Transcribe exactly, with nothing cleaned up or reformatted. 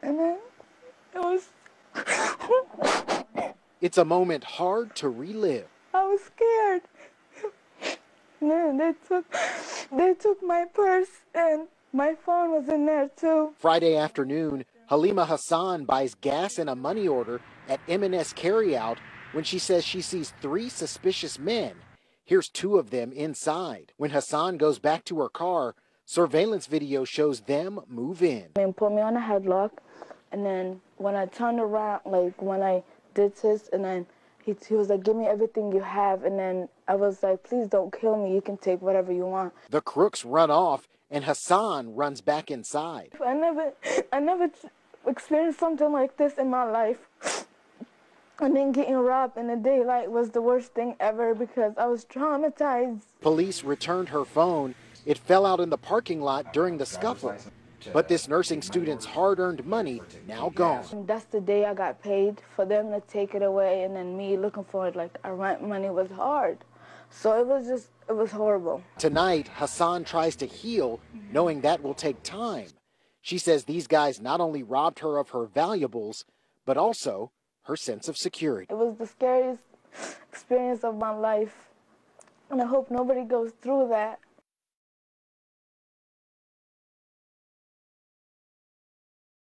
And then it was... It's a moment hard to relive. I was scared. And then they took, they took my purse and my phone was in there too. Friday afternoon, Halima Hassan buys gas and a money order at M and S Carryout when she says she sees three suspicious men. Here's two of them inside. When Hassan goes back to her car, surveillance video shows them move in. They put me on a headlock, and then when I turned around, like when I did this, and then he, he was like, give me everything you have, and then I was like, please don't kill me, you can take whatever you want. The crooks run off, and Hassan runs back inside. I never, I never experienced something like this in my life. And then getting robbed in the daylight was the worst thing ever because I was traumatized. Police returned her phone. It fell out in the parking lot during the scuffle. But this nursing student's hard-earned money now gone. And that's the day I got paid. For them to take it away and then me looking for it like our rent money was hard. So it was just, it was horrible. Tonight, Hassan tries to heal, knowing that will take time. She says these guys not only robbed her of her valuables, but also her sense of security. It was the scariest experience of my life, and I hope nobody goes through that.